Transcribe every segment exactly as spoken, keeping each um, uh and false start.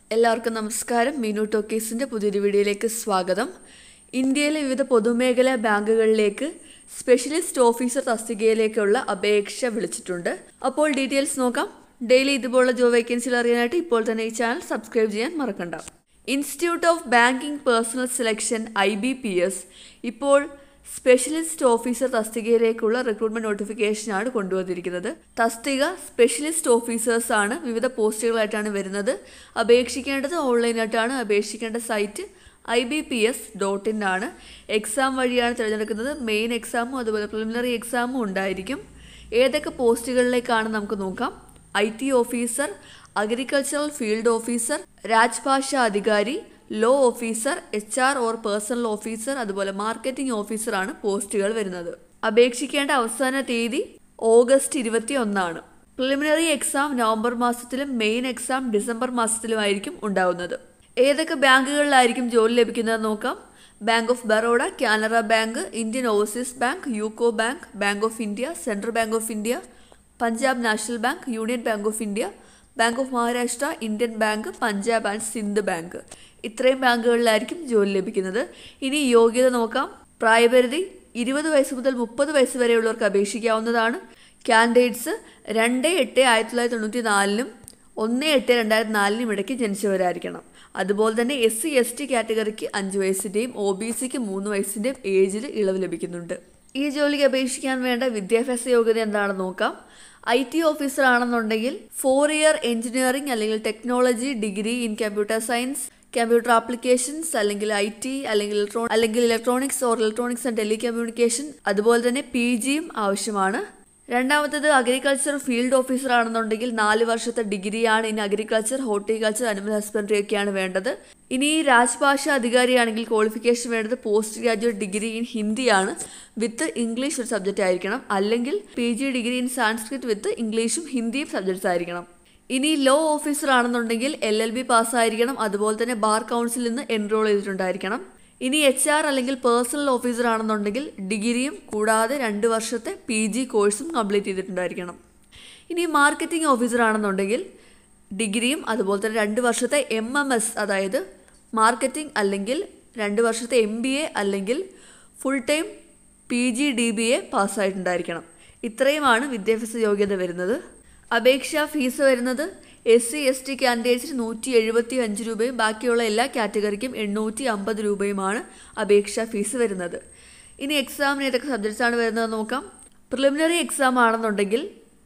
എല്ലാവർക്കും നമസ്കാരം. മീനു ടോക്കീസിൻ്റെ പുതിയൊരു വീഡിയോയിലേക്ക് സ്വാഗതം. ഇന്ത്യയിലെ വിവിധ പൊതുമേഖലാ ബാങ്കുകളിലേക്ക് സ്പെഷ്യലിസ്റ്റ് ഓഫീസർ തസ്തികയിലേക്കുള്ള അപേക്ഷ വിളിച്ചിട്ടുണ്ട്. അപ്പോൾ ഡീറ്റെയിൽസ് നോക്കാം. ഡെയിലി ഇതുപോലുള്ള ജോബ് വേക്കൻസികൾ അറിയാനായിട്ട് ഇപ്പോൾ തന്നെ ഈ ചാനൽ സബ്സ്ക്രൈബ് ചെയ്യാൻ മറക്കണ്ട. Institute of banking personnel selection I B P S ഇപ്പോൾ സ്പെഷ്യലിസ്റ്റ് ഓഫീസർ തസ്തികയിലേക്കുള്ള റിക്രൂട്ട്മെന്റ് നോട്ടിഫിക്കേഷനാണ് കൊണ്ടുവന്നിരിക്കുന്നത്. തസ്തിക സ്പെഷ്യലിസ്റ്റ് ഓഫീസേഴ്സ് ആണ്. വിവിധ പോസ്റ്റുകളായിട്ടാണ് വരുന്നത്. അപേക്ഷിക്കേണ്ടത് ഓൺലൈനായിട്ടാണ്. അപേക്ഷിക്കേണ്ട site I B P S dot in ആണ്. എക്സാം വഴിയാണ് തിരഞ്ഞെടുക്കുന്നത്. മെയിൻ എക്സാമും അതുപോലെ പ്രിലിമിനറി എക്സാമും ഉണ്ടായിരിക്കും. ഏതൊക്കെ പോസ്റ്റുകളിലേക്കാണ് നമുക്ക് നോക്കാം. I T officer, agricultural field officer, Rajbhasha Adhikari, law officer, H R or personnel officer, അതുപോലെ മാർക്കറ്റിംഗ് ഓഫീസറാണ് പോസ്റ്റുകൾ വരുന്നത്. അപേക്ഷിക്കേണ്ട അവസാന തീയതി ഓഗസ്റ്റ് ഇരുപത്തി ഒന്നാണ്. പ്രിലിമിനറി എക്സാം നവംബർ മാസത്തിലും മെയിൻ എക്സാം ഡിസംബർ മാസത്തിലുമായിരിക്കും ഉണ്ടാവുന്നത്. ഏതൊക്കെ ബാങ്കുകളിലായിരിക്കും ജോലി ലഭിക്കുന്നത് നോക്കാം. Bank of Baroda, Canara bank, Indian overseas bank, UCO bank, bank of India, central bank of India, Punjab national bank, union bank of India, bank of Maharashtra, Indian bank, Punjab and Sindh bank. ഇത്രയും ബാങ്കുകളിലായിരിക്കും ജോലി ലഭിക്കുന്നത്. ഇനി യോഗ്യത നോക്കാം. പ്രായപരിധി ഇരുപത് വയസ്സ് മുതൽ മുപ്പത് വയസ്സ് വരെയുള്ളവർക്ക് അപേക്ഷിക്കാവുന്നതാണ്. കാൻഡിഡേറ്റ്സ് രണ്ട് എട്ട് ആയിരത്തി തൊള്ളായിരത്തി തൊണ്ണൂറ്റി നാലിനും ഒന്ന് എട്ട് രണ്ടായിരത്തി നാലിനും ഇടയ്ക്ക് ജനിച്ചവരായിരിക്കണം. അതുപോലെ തന്നെ എസ് സി എസ് ടി കാറ്റഗറിക്ക് അഞ്ച് വയസ്സിൻ്റെയും ഒ ബി സിക്ക് മൂന്ന് വയസ്സിൻ്റെയും ഏജിൽ ഇളവ് ലഭിക്കുന്നുണ്ട്. ഈ ജോലിക്ക് അപേക്ഷിക്കാൻ വേണ്ട വിദ്യാഭ്യാസ യോഗ്യത എന്താണെന്ന് നോക്കാം. ഐ ടി ഓഫീസർ ആണെന്നുണ്ടെങ്കിൽ ഫോർ ഇയർ എഞ്ചിനീയറിംഗ് അല്ലെങ്കിൽ technology degree in computer science, computer applications അല്ലെങ്കിൽ ഐ ടി അല്ലെങ്കിൽ ഇലക്ട്രോ അല്ലെങ്കിൽ electronics or electronics and telecommunication, അതുപോലെ തന്നെ പി ജിയും ആവശ്യമാണ്. രണ്ടാമത്തേത് അഗ്രികൾച്ചർ ഫീൽഡ് ഓഫീസർ ആണെന്നുണ്ടെങ്കിൽ നാല് വർഷത്തെ ഡിഗ്രിയാണ്. ഇനി അഗ്രികൾച്ചർ, ഹോർട്ടിക്കൾച്ചർ, അനിമൽ ഹസ്ബൻഡറി ഒക്കെയാണ് വേണ്ടത്. ഇനി രാജ്ഭാഷ അധികാരിയാണെങ്കിൽ ക്വാളിഫിക്കേഷൻ വേണ്ടത് പോസ്റ്റ് ഗ്രാജുവേറ്റ് ഡിഗ്രി ഇൻ ഹിന്ദിയാണ് വിത്ത് ഇംഗ്ലീഷ് ഒരു സബ്ജക്റ്റ് ആയിരിക്കണം. അല്ലെങ്കിൽ P G degree in Sanskrit with ഇംഗ്ലീഷും ഹിന്ദിയും സബ്ജക്ട്സ് ആയിരിക്കണം. ഇനി ലോ ഓഫീസർ ആണെന്നുണ്ടെങ്കിൽ എൽ എൽ ബി പാസ്സായിരിക്കണം. അതുപോലെ തന്നെ ബാർ കൗൺസിലിൽ നിന്ന് എൻറോൾ ചെയ്തിട്ടുണ്ടായിരിക്കണം. ഇനി എച്ച് ആർ അല്ലെങ്കിൽ പേഴ്സണൽ ഓഫീസർ ആണെന്നുണ്ടെങ്കിൽ ഡിഗ്രിയും കൂടാതെ രണ്ട് വർഷത്തെ പി ജി കോഴ്സും കംപ്ലീറ്റ് ചെയ്തിട്ടുണ്ടായിരിക്കണം. ഇനി മാർക്കറ്റിംഗ് ഓഫീസർ ആണെന്നുണ്ടെങ്കിൽ ഡിഗ്രിയും അതുപോലെ തന്നെ രണ്ട് വർഷത്തെ എം എം എസ് അതായത് മാർക്കറ്റിംഗ് അല്ലെങ്കിൽ രണ്ട് വർഷത്തെ എം ബി എ അല്ലെങ്കിൽ full time P G D B A പാസ്സായിട്ടുണ്ടായിരിക്കണം. ഇത്രയുമാണ് വിദ്യാഭ്യാസ യോഗ്യത വരുന്നത്. അപേക്ഷാ ഫീസ് വരുന്നത് എസ് സി എസ് ടി കാൻഡിഡേറ്റ്സിന് നൂറ്റി എഴുപത്തി അഞ്ച് രൂപയും ബാക്കിയുള്ള എല്ലാ കാറ്റഗറിക്കും എണ്ണൂറ്റി അമ്പത് രൂപയുമാണ് അപേക്ഷാ ഫീസ് വരുന്നത്. ഇനി എക്സാമിന് ഏതൊക്കെ സബ്ജക്ട്സ് ആണ് വരുന്നത് നോക്കാം. പ്രിലിമിനറി എക്സാം ആണെന്നുണ്ടെങ്കിൽ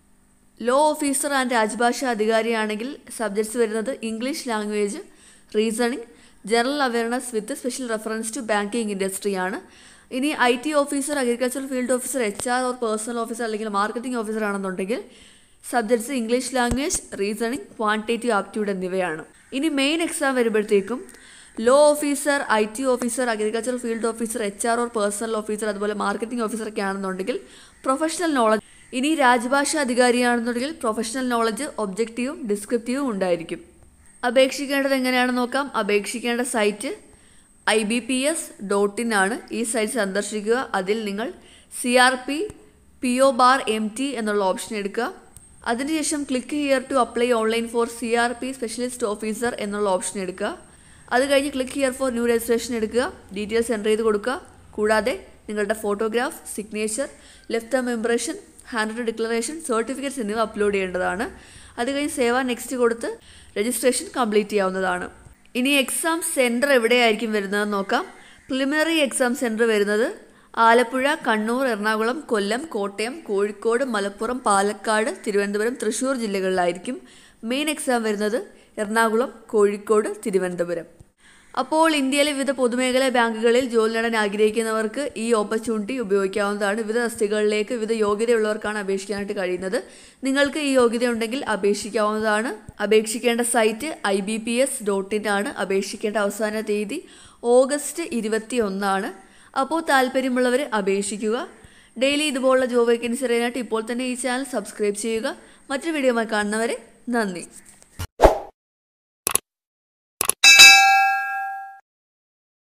ലോ ഓഫീസർ ആൻഡ് രാജ്ഭാഷ അധികാരിയാണെങ്കിൽ സബ്ജക്ട്സ് വരുന്നത് English language, reasoning, general awareness with special reference to banking ഇൻഡസ്ട്രിയാണ്. ഇനി I T officer, agriculture field officer, H R or personnel officer അല്ലെങ്കിൽ മാർക്കറ്റിംഗ് ഓഫീസർ ആണെന്നുണ്ടെങ്കിൽ subjects English language, reasoning, quantitative aptitude എന്നിവയാണ്. ഇനി main exam വരുമ്പോഴത്തേക്കും law officer, I T officer, agriculture field officer, H R or personnel officer, അതുപോലെ marketing officer ഒക്കെ ആണെന്നുണ്ടെങ്കിൽ professional knowledge. ഇനി രാജ്ഭാഷ അധികാരിയാണെന്നുണ്ടെങ്കിൽ പ്രൊഫഷണൽ നോളജ് ഒബ്ജക്റ്റീവും ഡിസ്ക്രിപ്റ്റീവും ഉണ്ടായിരിക്കും. അപേക്ഷിക്കേണ്ടത് എങ്ങനെയാണെന്ന് നോക്കാം. അപേക്ഷിക്കേണ്ട site I B P S dot in ആണ്. ഈ സൈറ്റ് സന്ദർശിക്കുക. അതിൽ നിങ്ങൾ C R P P O bar M T എന്നുള്ള ഓപ്ഷൻ എടുക്കുക. അതിനുശേഷം click here to apply online for C R P specialist officer എന്നുള്ള ഓപ്ഷൻ എടുക്കുക. അത് കഴിഞ്ഞ് click here for new registration എടുക്കുക. ഡീറ്റെയിൽസ് എൻ്റർ ചെയ്ത് കൊടുക്കുക. കൂടാതെ നിങ്ങളുടെ photograph, signature, left thumb impression, hand written declaration, certificates എന്നിവ അപ്ലോഡ് ചെയ്യേണ്ടതാണ്. അത് കഴിഞ്ഞ് സേവ് ആൻഡ് നെക്സ്റ്റ് കൊടുത്ത് രജിസ്ട്രേഷൻ കംപ്ലീറ്റ് ചെയ്യാവുന്നതാണ്. ഇനി എക്സാം സെൻറ്റർ എവിടെയായിരിക്കും വരുന്നതെന്ന് നോക്കാം. പ്രിലിമിനറി എക്സാം സെൻറ്റർ വരുന്നത് ആലപ്പുഴ, കണ്ണൂർ, എറണാകുളം, കൊല്ലം, കോട്ടയം, കോഴിക്കോട്, മലപ്പുറം, പാലക്കാട്, തിരുവനന്തപുരം, തൃശ്ശൂർ ജില്ലകളിലായിരിക്കും. മെയിൻ എക്സാം വരുന്നത് എറണാകുളം, കോഴിക്കോട്, തിരുവനന്തപുരം. അപ്പോൾ ഇന്ത്യയിലെ വിവിധ പൊതുമേഖലാ ബാങ്കുകളിൽ ജോലി നേടാൻ ആഗ്രഹിക്കുന്നവർക്ക് ഈ ഓപ്പർച്യൂണിറ്റി ഉപയോഗിക്കാവുന്നതാണ്. വിവിധ തസ്തികകളിലേക്ക് വിവിധ യോഗ്യതയുള്ളവർക്കാണ് അപേക്ഷിക്കാനായിട്ട് കഴിയുന്നത്. നിങ്ങൾക്ക് ഈ യോഗ്യത ഉണ്ടെങ്കിൽ അപേക്ഷിക്കാവുന്നതാണ്. അപേക്ഷിക്കേണ്ട site I B P S dot in ആണ്. അപേക്ഷിക്കേണ്ട അവസാന തീയതി ഓഗസ്റ്റ് ഇരുപത്തി ഒന്നാണ്. അപ്പോൾ താല്പര്യമുള്ളവർ അപേക്ഷിക്കുക. ഡെയിലി ഇതുപോലുള്ള ജോബ് വേക്കൻസി അറിയാനായിട്ട് ഇപ്പോൾ തന്നെ ഈ ചാനൽ സബ്സ്ക്രൈബ് ചെയ്യുക. മറ്റൊരു വീഡിയോയുമായി കാണുന്നവരെ നന്ദി.